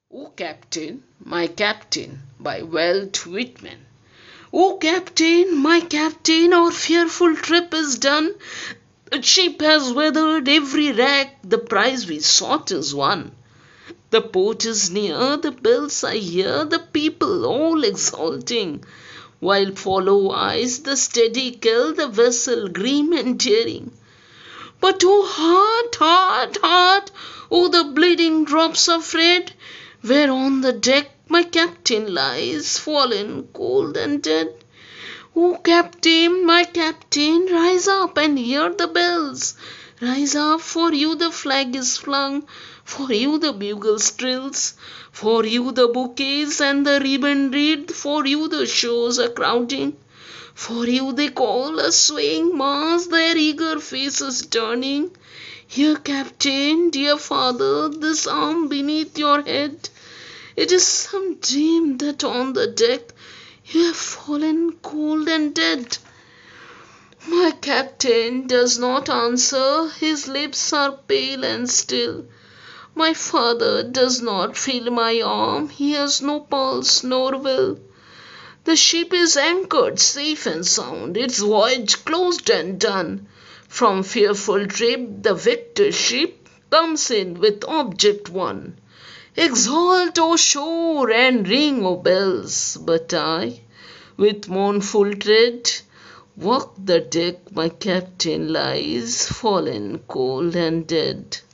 O Captain, my Captain by Walt Whitman. O Captain, my Captain, our fearful trip is done. The ship has weathered every wreck, the prize we sought is won. The port is near, the bells I hear, the people all exulting, while follow eyes the steady keel, the vessel grim and daring. But oh heart, heart, heart, oh the bleeding drops of red, where on the deck my captain lies, fallen cold and dead. O Captain, my Captain, rise up and hear the bells. Rise up, for you the flag is flung, for you the bugle trills, for you the bouquets and the ribbon wreath, for you the shows are crowding. For you they call a swaying mass, their eager faces turning. Here, Captain, dear father, this arm beneath your head. It is some dream that on the deck you have fallen cold and dead. My Captain does not answer, his lips are pale and still. My father does not feel my arm, he has no pulse nor will. The ship is anchored safe and sound, its voyage closed and done. From fearful trip the victor ship comes in with object won. Exalt, O shore, and ring, O bells, but I, with mournful tread, walk the deck my captain lies, fallen cold and dead.